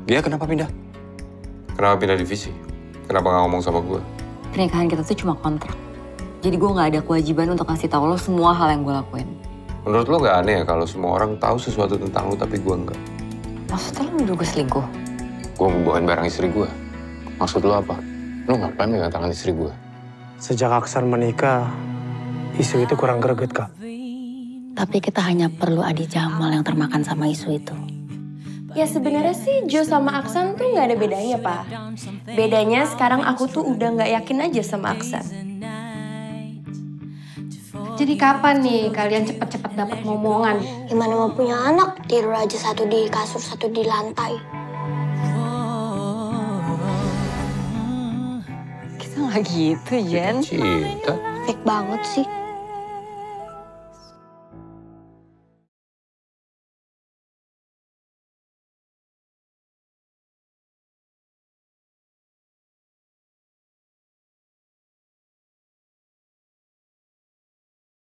Dia kenapa pindah? Kenapa pindah divisi? Kenapa nggak ngomong sama gue? Pernikahan kita tuh cuma kontrak. Jadi gue nggak ada kewajiban untuk ngasih tahu lo semua hal yang gue lakuin. Menurut lo nggak aneh ya kalau semua orang tahu sesuatu tentang lo tapi gue nggak? Maksudnya lo nuduh gue selingkuh? Gue mau bawain barang istri gue. Maksud lo apa? Lo ngapain megang tangan istri gue? Sejak Aksan menikah, isu itu kurang greget, Kak. Tapi kita hanya perlu Adi Jamal yang termakan sama isu itu. Ya sebenarnya sih Jo sama Aksan tuh nggak ada bedanya, Pak. Bedanya sekarang aku tuh udah nggak yakin aja sama Aksan. Jadi kapan nih kalian cepet-cepet dapat momongan? Gimana mau punya anak, tidur aja satu di kasur, satu di lantai. Kita nggak gitu, Jen. Cinta? Fake banget sih.